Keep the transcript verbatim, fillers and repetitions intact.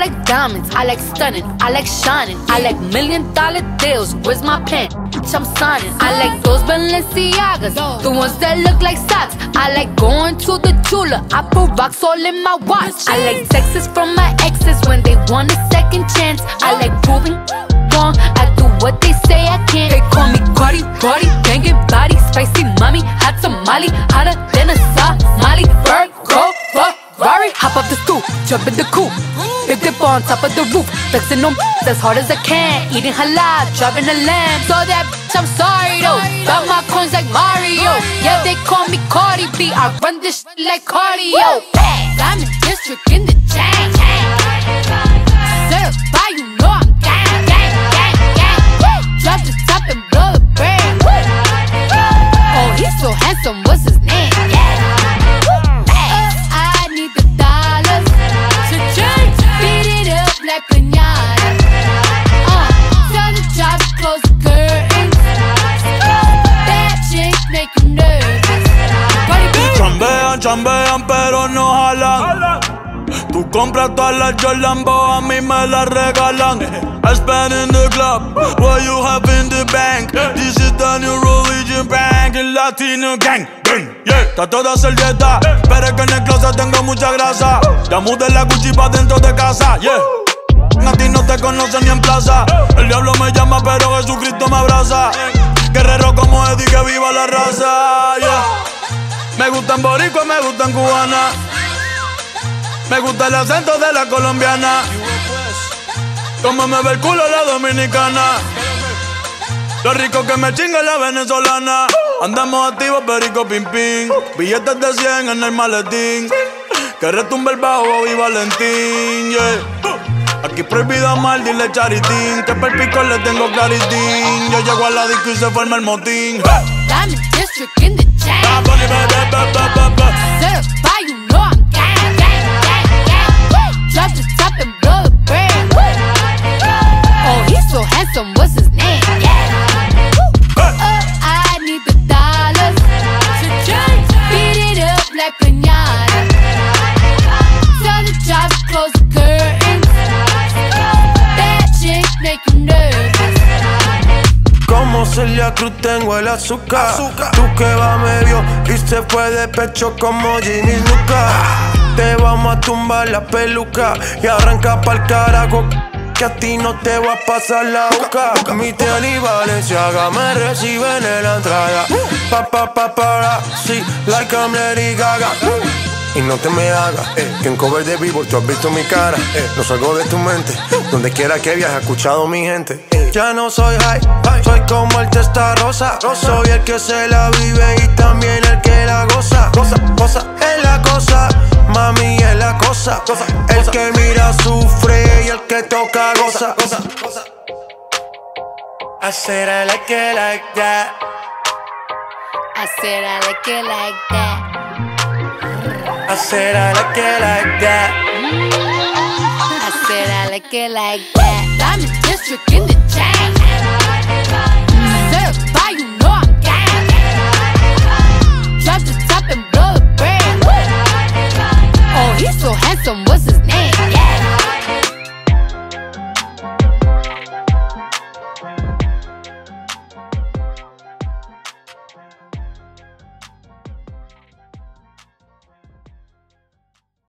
like diamonds, I like stunning, I like shining, I like million dollar deals. Where's my pen? Bitch, I'm signing. I like those Balenciagas, the ones that look like socks. I like going to the jeweler, I put rocks all in my watch. I like texts from my exes when they want a second chance. I like proving wrong, I do what they say I can't. They call me Cardi, Cardi, banging body, spicy mommy, hot tamale, hotter than a Somali. Virgo, Ferrari, hop up the stoop, jump in the coupe, big dip on top of the roof, flexing on as hard as I can, eating halal, driving a lamb. So that bitch, I'm sorry though, got my coins like Mario. Yeah, they call me Cardi B, I run this shit like cardio. I'm in district in the chain, certified, you know I'm gang, gang, gang, gang. Drop the top and blow the brand. Oh, he's so handsome, what's his name? I need the dollars to change, beat it up like piñata. Uh, tell the job to close the curtains. That chick make you nervous. Chambean, chambean, pero no jalan. Tú compras todas las Jordan, a mí me las regalan. I spend in the club, what you have in the bank. This is the new religion bank, el Latino gang. Yeah, está toda hacer dieta, pero es que en el closet tengo mucha grasa. Ya mudé la Gucci pa' dentro de casa, yeah. A ti no te conocen ni en plaza. El diablo me llama, pero Jesucristo me abraza. Guerrero como Eddie, que viva la raza, yeah. Me gustan boricua, me gustan cubana. Me gusta el acento de la colombiana. Como me ve el culo la dominicana. Lo rico que me chinga la venezolana. Andamos activos, perico, pim, pim. Billetes de cien en el maletín. Que retumbe el bajo y Valentín, yeah. Aquí prohibido amar, dile charitín. Que per pico le tengo claritín. Yo llego a la disco y se forma el motín. Diamond District in the chain. Certified, you know I'm gang, gang, gang, gang. Drop the top and blow the brand. Oh, he's so handsome, what's his name? Uh, I need the dollars to change, beat it up like piñata. Tell the job to close the curtains. That chick make you nervous. Como Celia Cruz tengo el azúcar. azúcar. Tú que va medio y se fue de pecho como Ginny Luca. Te vamos a tumbar la peluca y arranca pa'l carajo, que a ti no te va a pasar la boca. Mi tele y Valenciaga me reciben en la entrada. Pa pa pa para, sí, like I'm Lady Gaga. Y no te me hagas, eh, que en cover de Billboard tú has visto mi cara, eh, no salgo de tu mente, donde quiera que viajes, escuchado mi gente, eh. Ya no soy high, soy como el testa rosa, soy el que se la vive y también el que la goza, goza, goza, es la cosa, mami es la cosa, cosa, el cosa. Que mira sufre y el que toca goza, goza, goza. I said I like it like that. I said I like it like that. I said I like it like that. I said I like it like that. Diamond District in the chain. Certified, you know I'm gang. Drop the top and blow the brand. Oh, he's so handsome, what's his name?